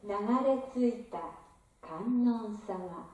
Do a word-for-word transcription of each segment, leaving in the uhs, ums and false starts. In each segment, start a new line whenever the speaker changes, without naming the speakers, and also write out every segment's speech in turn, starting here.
流れ着いた観音様。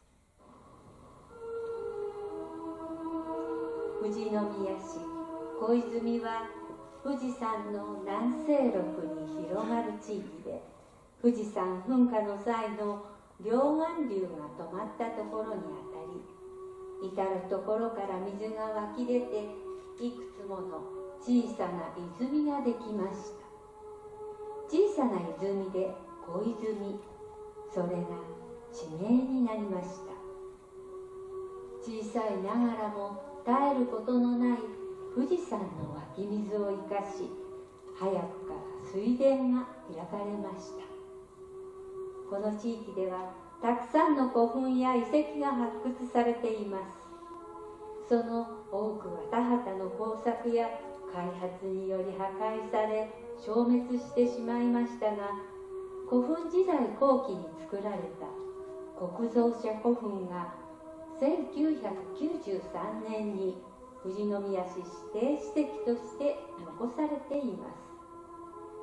富士宮市小泉は富士山の南西麓に広がる地域で、富士山噴火の際の両岸流が止まったところにあたり、至るところから水が湧き出て、いくつもの小さな泉ができました。小さな泉で小泉、それが地名になりました。小さいながらも絶えることのない富士山の湧き水を生かし、早くから水田が開かれました。この地域ではたくさんの古墳や遺跡が発掘されています。その多くは田畑の耕作や開発により破壊され消滅してしまいましたが、古墳時代後期に作られた国造社古墳がせんきゅうひゃくきゅうじゅうさんねんに富士宮市指定史跡として残されています。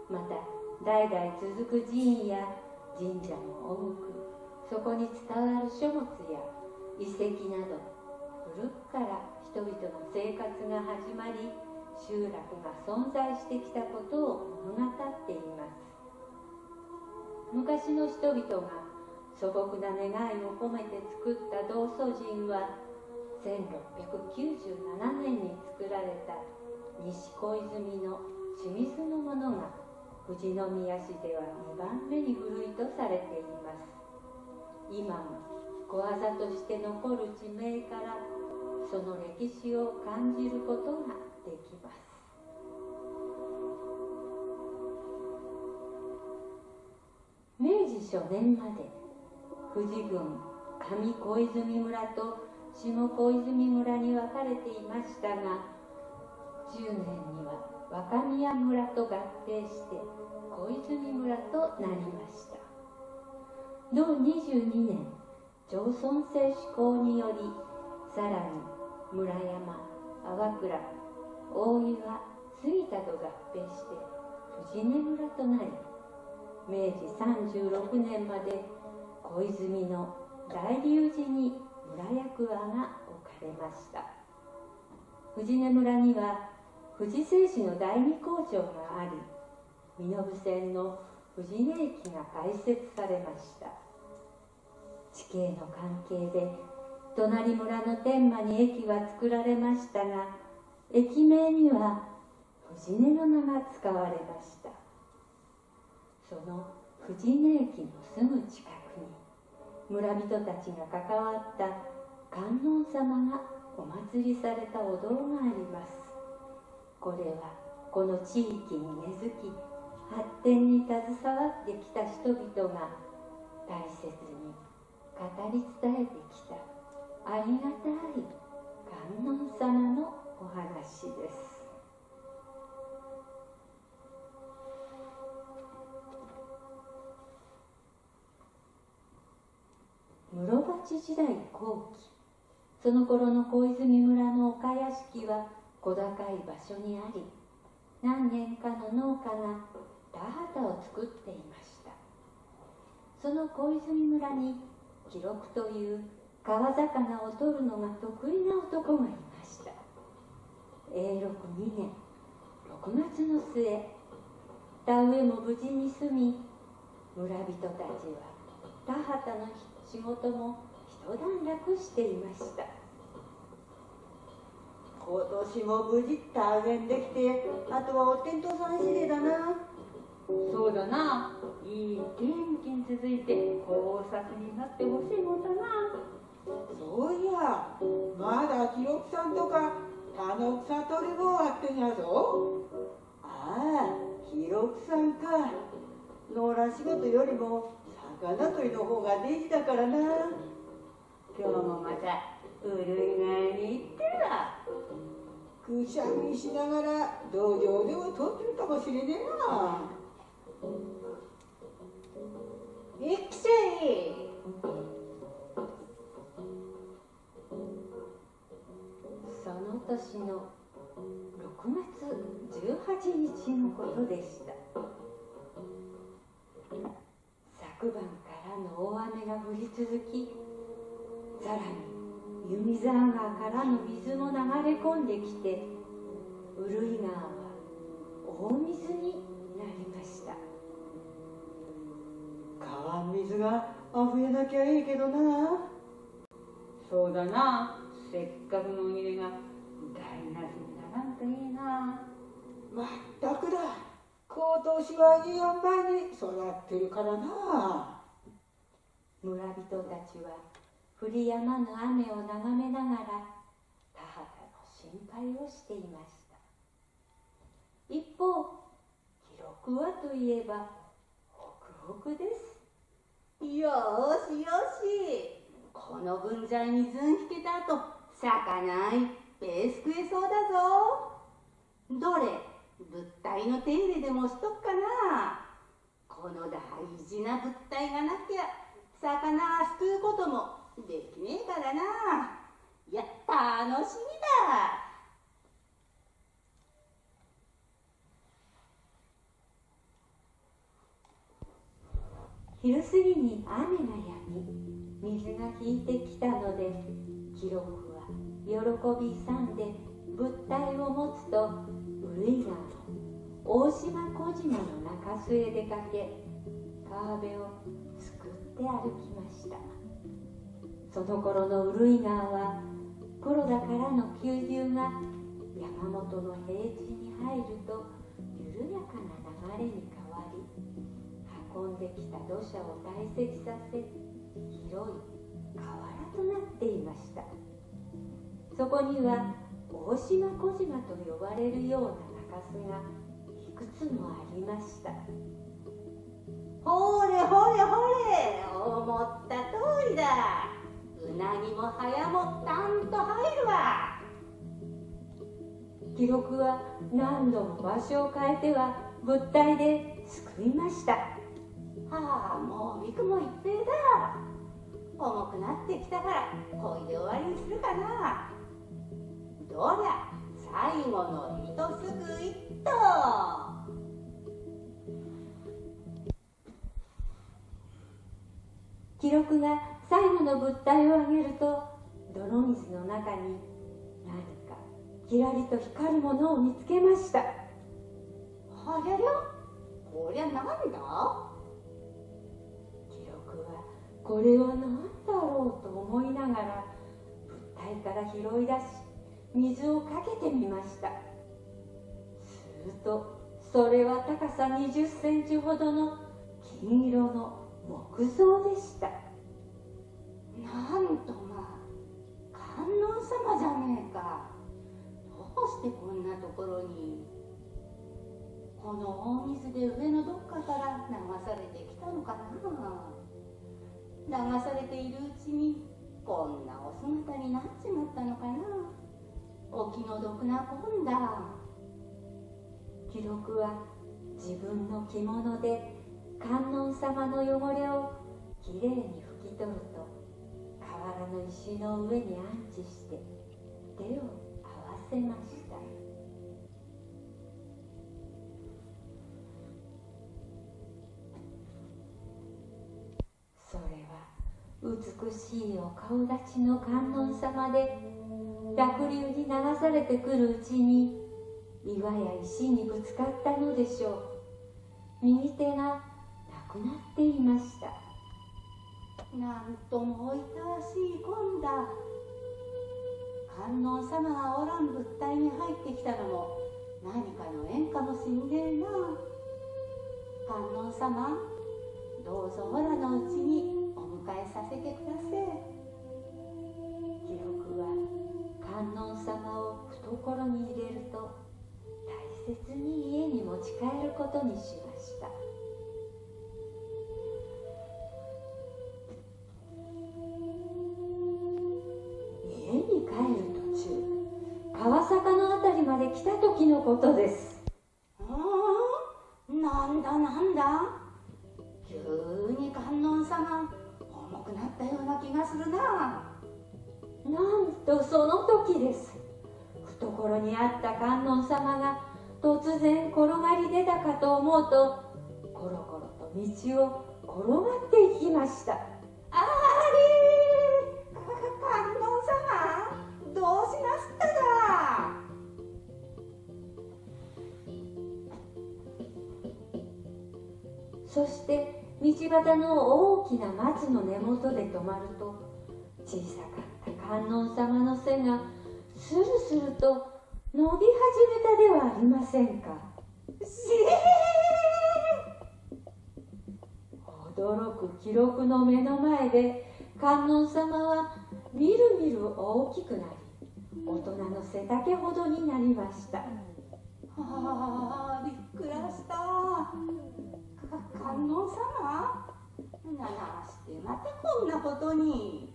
また代々続く寺院や神社も多く、そこに伝わる書物や遺跡など、古くから人々の生活が始まり、集落が存在してきたことを物語っています。昔の人々が素朴な願いを込めて作った道祖神は、せんろっぴゃくきゅうじゅうななねんに作られた西小泉の清水のものが富士宮市ではにばんめに古いとされています。今も小技として残る地名からその歴史を感じることができます。明治初年まで富士郡上小泉村と下小泉村に分かれていましたが、じゅうねんには若宮村と合併して小泉村となりました。同にじゅうにねん、町村制施行により、さらに村山、粟倉、大岩、杉田と合併して富士根村となり、めいじさんじゅうろくねんまで小泉の大龍寺に村役場が置かれました。富士根村には富士製紙の第二工場があり、身延線の富士根駅が開設されました。地形の関係で隣村の天満に駅は作られましたが、駅名には富士根の名が使われました。その富士根駅のすぐ近くに村人たちが関わった観音様がお祭りされたお堂があります。これはこの地域に根付き発展に携わってきた人々が大切に語り伝えてきたありがたい観音様のお話です。室町時代後期、その頃の小泉村の岡屋敷は小高い場所にあり、何軒かの農家が田畑を作っていました。その小泉村に記録という川魚を取るのが得意な男がいました。永禄にねんろくがつの末、田植えも無事に済み、村人たちは田畑の仕事も一段落していました。
今年も無事田植えできて、あとはお天道さん次第だな。
そうだな、いい天気に続いて豊作になってほしいもんだな。
そういや、まだ記録さんとか田の草取りもあってんやぞ。ああ、記録さんか。野良仕事よりも魚取りの方が大事だからな。
今日もまたうるいがいに行ってるわ。
くしゃみしながら道場でも取ってるかもしれねえな。
ビクシー、
その年のろくがつじゅうはちにちのことでした。さの大雨が降り続き、さらに弓沢川からの水も流れ込んできて、潤川は大水になりました。
川水が溢れなきゃいいけどな。
そうだな、せっかくの海辺が台無しにならんといいな。
まったくだ、今年はいい塩梅に育ってるからな。
村人たちは降り止まぬ雨を眺めながら田畑の心配をしていました。一方、記録はといえばホクホクです。
よーしよし、この分じゃ水引けた後、魚いっぺいすくえそうだぞ。どれ、物体の手入れでもしとくかな。この大事な物体がなきゃ魚すくうこともできねえからな。いや、楽しみだ。
昼過ぎに雨が止み、水が引いてきたので、記録は喜び勇んで物体を持つと潤川の大島小島の中州へ出かけ、川辺をすくって歩きました。その頃の潤川は黒田からの急流が山本の平地に入ると緩やかな流れに変わり、運んできた土砂を堆積させ、広い河原となっていました。そこには大島小島と呼ばれるような中州がいくつもありました。
ほれほれほれ、思った通りだ。うなぎもハヤもたんと入るわ。
記録は何度も場所を変えては物体ですくいました。
はあ、もうびくも一平だ。重くなってきたからこいで終わりにするかな。どりゃ、最後の糸すくいっと。
記録が最後の物体を上げると、泥水の中に何かキラリと光るものを見つけました。
はりゃりゃ、こりゃなんだ。
記録はこれは何だろうと思いながら物体から拾い出し、水をかけてみました。するとそれは高さにじゅっセンチほどの金色の木像でした。
なんとまあ、観音様じゃねえか。どうしてこんなところに。この大水で上のどっかから流されてきたのかな。流されているうちにこんなお姿になっちまったのかな。お気の毒なこんだ。
記録は自分の着物で観音様の汚れをきれいに拭き取ると、河原の石の上に安置して手を合わせました。それは美しいお顔立ちの観音様で、濁流に流されてくるうちに岩や石にぶつかったのでしょう。右手がなくなっていました。
なんともおいたわしいこんだ。観音様がおらん物体に入ってきたのも何かの縁かもしんねえな。観音様、どうぞおらのうちにお迎えさせてください。
記録は観音様を懐に入れると大切に家に持ち帰ることにしました。家に帰る途中、川坂のあたりまで来た時のことです。
うん、なんだなんだ。急に観音様重くなったような気がするな。
なんとその時です。懐にあった観音様が突然転がり出たかと思うと、コロコロと道を転がっていきました。
あれー、か観音様、どうしなすっただ。
そして道端の大きな松の根元で止まると、小さかった観音様の背がスルスルと伸び始めたではありませんか。
し
驚く記録の目の前で観音様はみるみる大きくなり、大人の背丈ほどになりました。
ああ、びっくらした。か観音様、ななしてまたこんなことに。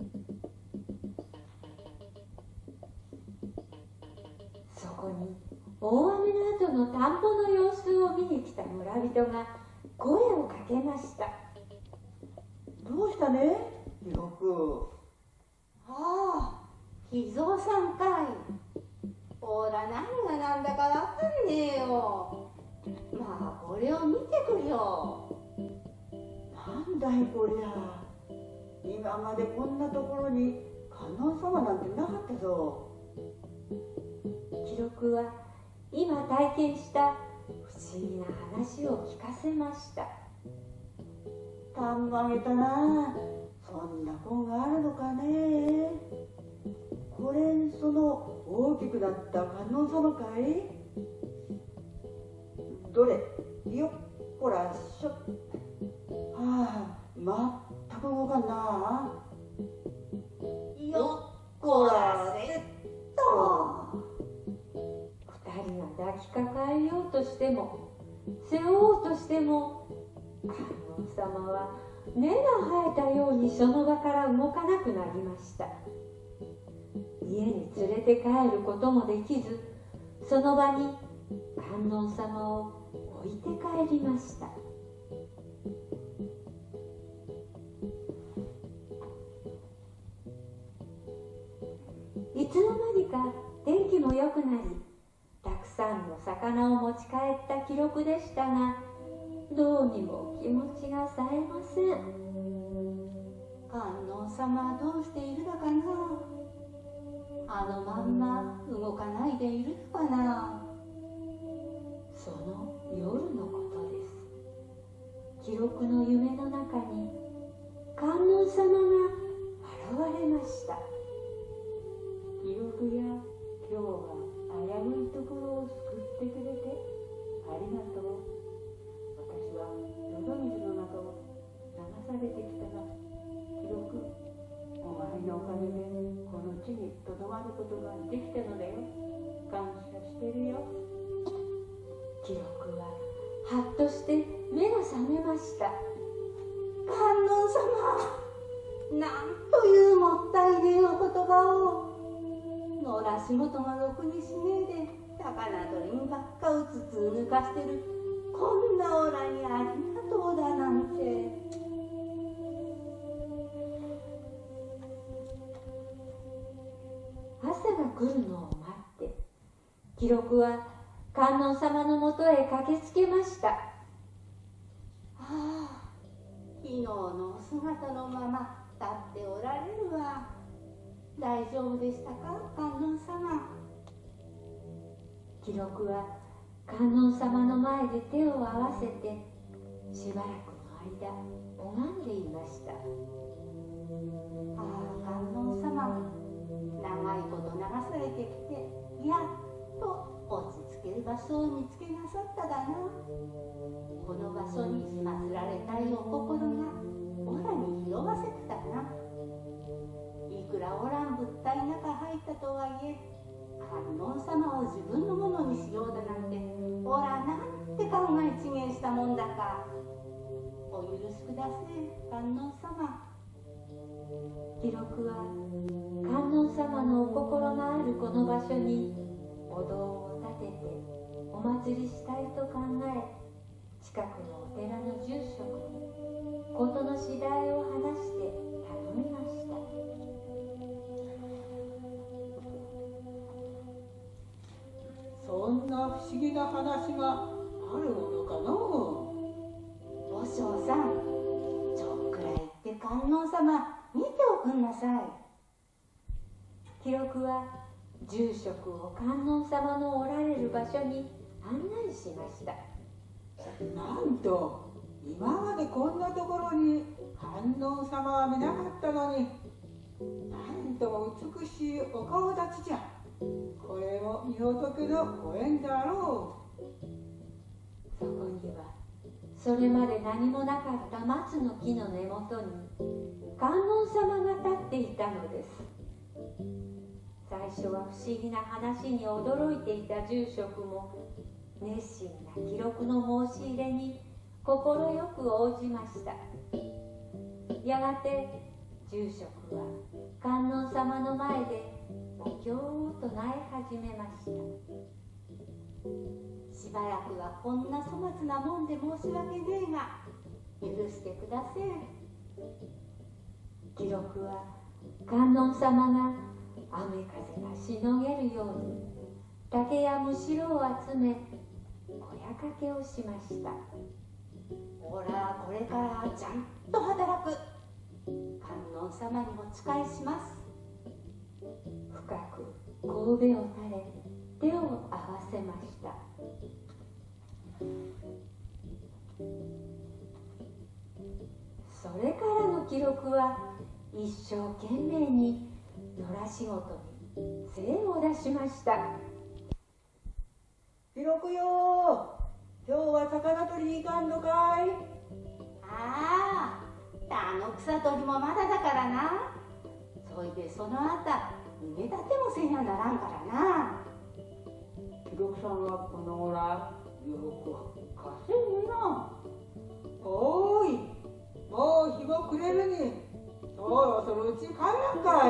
そこに大雨の後の田んぼの様子を見に来た村人が声をかけました。
どうしたね、ひろく。
ああ、秘蔵さんかい。ほら、何がなんだかわかんねえよ。まあ、これを見てくるよ。
なんだいこりゃ。今までこんなところに観音様なんてなかったぞ。
記録は今体験した不思議な話を聞かせました。
たんまげたな。そんな本があるのかね。これその大きくなった観音様かい。どれ、よっこらしょ。はあ、全く動かんな。
よっこらせっと。
二人が抱きかかえようとしても背負おうとしても、観音様は根が生えたようにその場から動かなくなりました。家に連れて帰ることもできず、その場に観音様を置いて帰りました。いつの間にか天気も良くなり、たくさんの魚を持ち帰った記録でしたが、どうにも気持ちがさえません。
観音様はどうしているだかな。あのまんま動かないでいるのかな。
その夜のことです。記録の夢の中に観音様が現れました。
記録や今日は危ういところを救ってくれてありがとう。私は淀水の中を流されてきたが、記録、お前のおかげでこの地にとどまることができたのだよ。感謝してるよ。
記録ははっとして目が覚めました。
観音様、なんというもったいねえお言葉を。野良仕事もろくにしねえで魚取りにばっかうつつ抜かしてるこんなオラにありがとうだなんて。
朝が来るのを待って、記録は観音様のもとへ駆けつけました。
はあ、昨日のお姿のまま立っておられるわ。大丈夫でしたか、観音様。
記録は観音様の前で手を合わせてしばらくの間拝んでいました。
ああ、観音様、長いこと流されてきてやっと落ち着ける場所を見つけなさっただな。この場所に祀られたいお心がオラに拾わせてたな。いくらおらん物体中入ったとはいえ、観音様を自分のものにしようだなんてオラなんて考え違えしたもんだか。お許しくだせえ、観音様。
記録は観音様のお心のあるこの場所にお堂を建ててお祭りしたいと考え、近くのお寺の住職に事の次第を話して頼みました。
そんな不思議な話があるものかの。
和尚さん、 観音様見ておくんなさい。
記録は住職を観音様のおられる場所に案内しました。
なんと今までこんなところに観音様は見なかったのに、なんとも美しいお顔立ちじゃ。これも御仏のご縁だろう。
そこにはそれまで何もなかった松の木の根元に観音様が立っていたのです。最初は不思議な話に驚いていた住職も熱心な記録の申し入れに快く応じました。やがて住職は観音様の前でお経を唱え始めました。
しばらくはこんな粗末なもんで申し訳ねえが許してくだせえ。
記録は観音様が雨風がしのげるように竹やむしろを集め小屋掛けをしました。
ほらこれからちゃんと働く。観音様にも仕えします。
深く神戸を垂れ手を合わせました。それからの記録は一生懸命に野良仕事に精を出しました。
記録よ、今日は魚取りに行かんのかい？
ああ、あの草取りもまだだからな。そいでそのあた埋め立てもせんやならんからな。
記録さんはこのらよく稼ぐな。
おーい、もう日も暮れるにそろそろうち帰らんかい。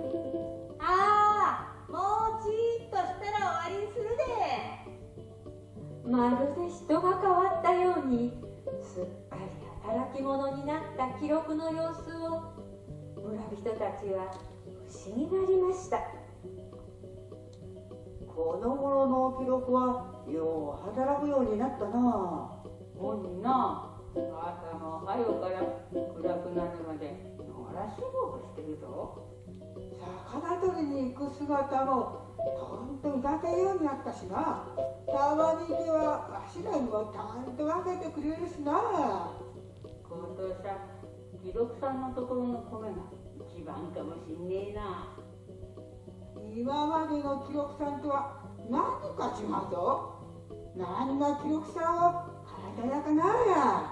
ああ、もうちーっとしたら終わりにするで。
まるで人が変わったようにすっかり働き者になった記録の様子を村人たちは不思議がりました。
この頃の記録はよう働くようになったな。
ほんにな、朝も早うから暗くなるまで野良仕事してるぞ。
魚取りに行く姿もとんと見かけるようになったしな。たまにではわしらにもたんと分けてくれるしな。
今年は記録さんのところの米が一番かもしんねえな。
今までの記録さんとは何か違うぞ。何が記録さんを体やかなや。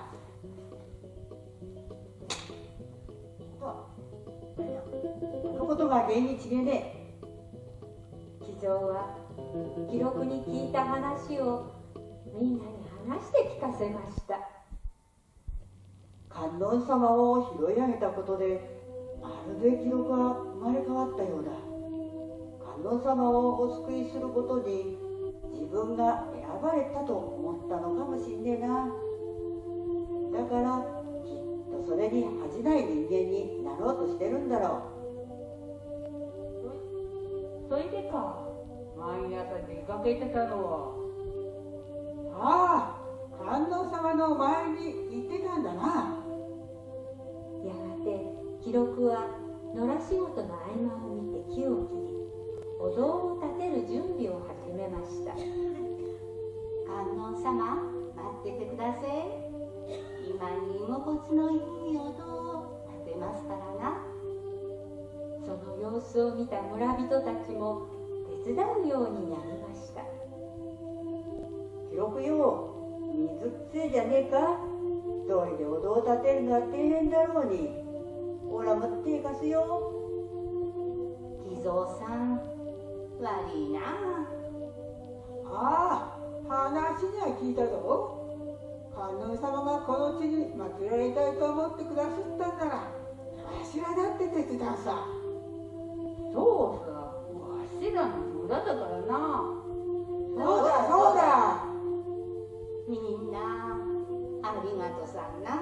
このことが原因違えね。
騎乗は記録に聞いた話をみんなに話して聞かせました。
観音様を拾い上げたことでまるで記録が生まれ変わったようだ。観音様をお救いすることに自分が選ばれたと思ったのかもしんねえな。だからきっとそれに恥じない人間になろうとしてるんだろ
そそれでか、毎朝出かけてたのは。
ああ、観音様の前に行ってたんだな。
やがて記録は野良仕事の合間を見て木を切りお堂を建てる準備を始めました。
観音様、待っててください。今に居心地のいいお堂を建てますからな。
その様子を見た村人たちも手伝うようになりました。
う。記録よ、水くせえじゃねえか。一人でお堂を建てるのは大変だろうに。ほら持っていかすよ。
偽造さん、悪いな。
ああ、話には聞いたぞ。観音様がこの地に祀られたいと思ってくださったんならわしらだって手伝うさ。
そうさ、わしらの村だからな。
そうだそうだ。
みんなありがとさんな。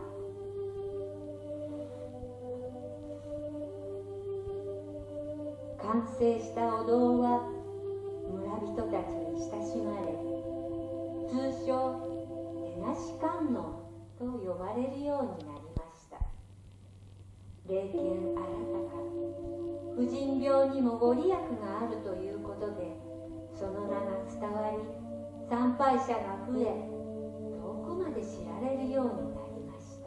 完成したお堂は村人たちに親しまれ、通称手なし観音と呼ばれるようになりました。 霊剣あらたか、婦人病にもご利益があるということで、その名が伝わり、参拝者が増え、遠くまで知られるようになりました。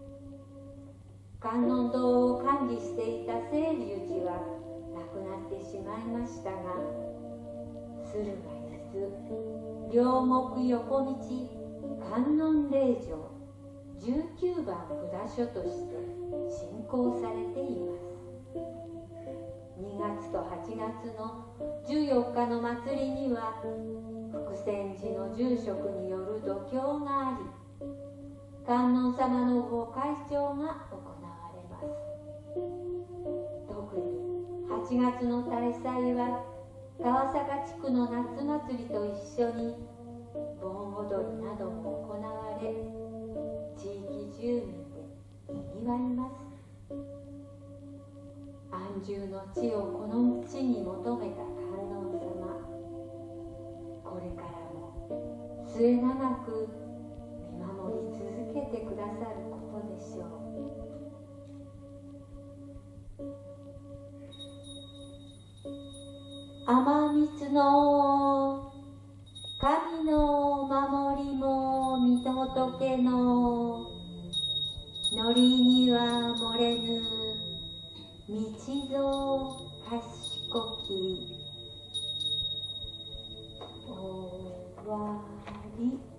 観音堂を管理していた清流寺は亡くなってしまいましたが、駿河伊豆両国横道観音霊場じゅうきゅうばん札所として信仰されています。にがつとはちがつのじゅうよっかの祭りには、福泉寺の住職による度胸があり、観音様のご開帳が行われます。特にはちがつの大祭は、川坂地区の夏祭りと一緒に盆踊りなども行われ、地域住民でにぎわいます。安住の地をこの地に求めた観音様、これからも末永く見守り続けてくださることでしょう。天光の神の守りも御仏ののりには漏れぬ道ぞ賢き終わり。